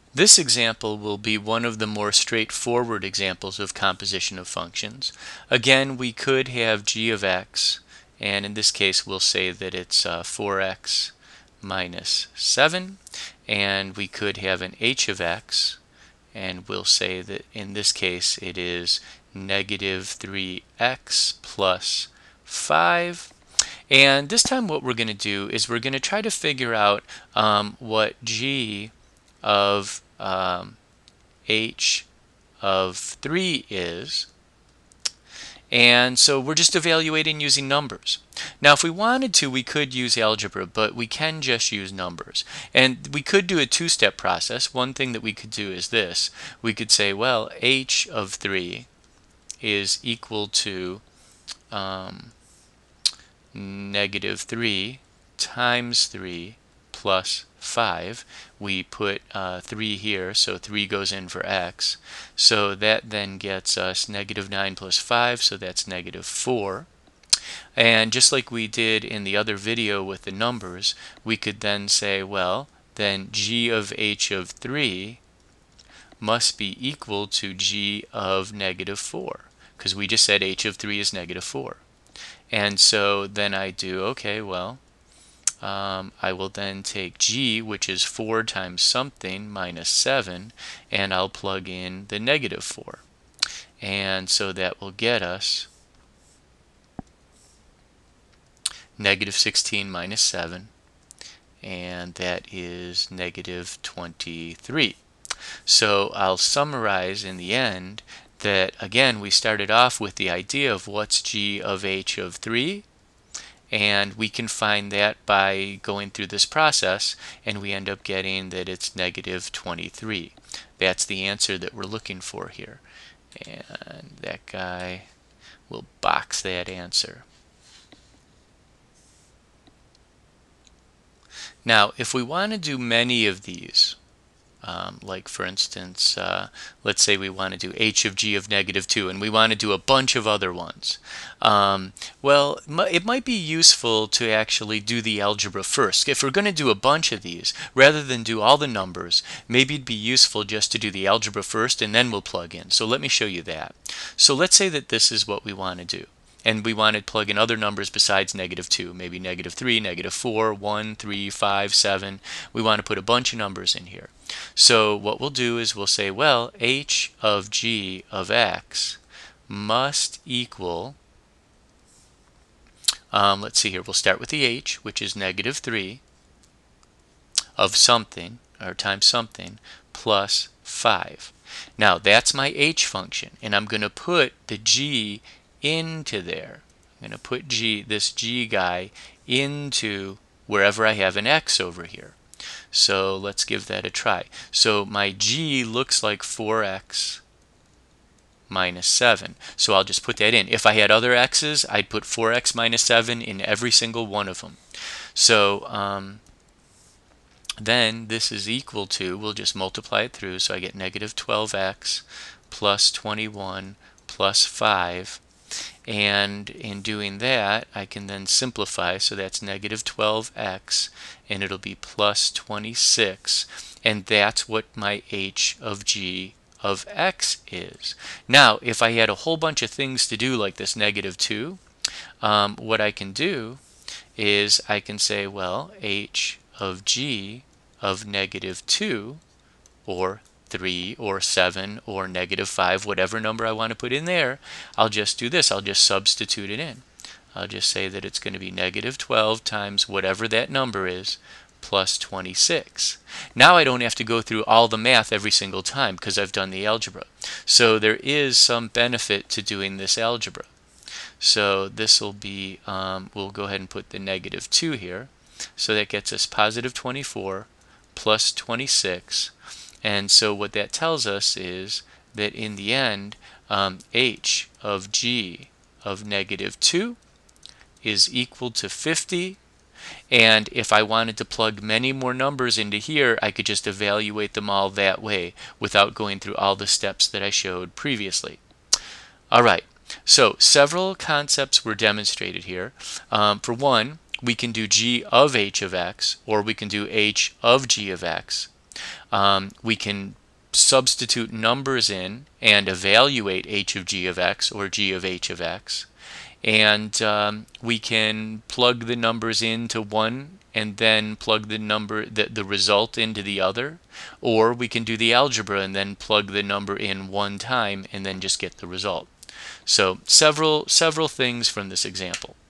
This example will be one of the more straightforward examples of composition of functions. Again, we could have g of x, and in this case we'll say that it's 4x minus 7, and we could have an h of x, and we'll say that in this case it is negative 3x plus 5. And this time what we're going to do is we're going to try to figure out what g of h of 3 is. And so we're just evaluating using numbers. Now if we wanted to, we could use algebra, but we can just use numbers. And we could do a two-step process. One thing that we could do is this. We could say, well, h of 3 is equal to negative 3 times 3 plus 5. We put 3 here, so 3 goes in for x. So that then gets us negative 9 plus 5, so that's negative 4. And just like we did in the other video with the numbers, we could then say, well, then g of h of 3 must be equal to g of negative 4, because we just said h of 3 is negative 4. And so then I do, okay, well, I will then take g, which is 4 times something minus 7, and I'll plug in the negative 4. And so that will get us negative 16 minus 7, and that is negative 23. So I'll summarize in the end that, again, we started off with the idea of what's g of h of 3, and we can find that by going through this process, and we end up getting that it's negative 23. That's the answer that we're looking for here. And that guy will box that answer. Now, if we want to do many of these, like for instance, let's say we want to do h of g of negative 2, and we want to do a bunch of other ones. Well, it might be useful to actually do the algebra first. If we're going to do a bunch of these, rather than do all the numbers, maybe it'd be useful just to do the algebra first and then we'll plug in. So let me show you that. So let's say that this is what we want to do. And we want to plug in other numbers besides negative 2, maybe negative 3, negative 4, 1, 3, 5, 7. We want to put a bunch of numbers in here. So what we'll do is we'll say, well, h of g of x must equal, let's see here, we'll start with the h, which is negative 3 of something, or times something, plus 5. Now that's my h function, and I'm going to put the g into there. I'm going to put this g guy into wherever I have an x over here. So let's give that a try. So my g looks like 4x minus 7. So I'll just put that in. If I had other x's, I'd put 4x minus 7 in every single one of them. So then this is equal to, we'll just multiply it through, so I get negative 12x plus 21 plus 5. And in doing that, I can then simplify, so that's negative 12x, and it'll be plus 26, and that's what my h of g of x is. Now, if I had a whole bunch of things to do like this negative 2, what I can do is I can say, well, h of g of negative 2, or 3 or 7 or negative 5, whatever number I want to put in there, I'll just do this. I'll just substitute it in. I'll just say that it's going to be negative 12 times whatever that number is plus 26. Now I don't have to go through all the math every single time because I've done the algebra. So there is some benefit to doing this algebra. So this will be, we'll go ahead and put the negative 2 here. So that gets us positive 24 plus 26. And so what that tells us is that in the end, h of g of negative 2 is equal to 50. And if I wanted to plug many more numbers into here, I could just evaluate them all that way without going through all the steps that I showed previously. All right, so several concepts were demonstrated here. For one, we can do g of h of x, or we can do h of g of x. We can substitute numbers in and evaluate h of g of x or g of h of x. And we can plug the numbers into one and then plug the result into the other, or we can do the algebra and then plug the number in one time and then just get the result. So several things from this example.